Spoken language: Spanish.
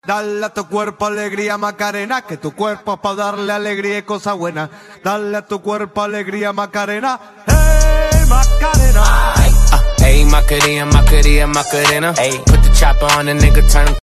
Dale a tu cuerpo alegría Macarena, que tu cuerpo es para darle alegría y cosa buena. Dale a tu cuerpo alegría Macarena, hey Macarena. Hey, Macarena, Macarena, Macarena. Hey, put the chopper on the nigga, turn him.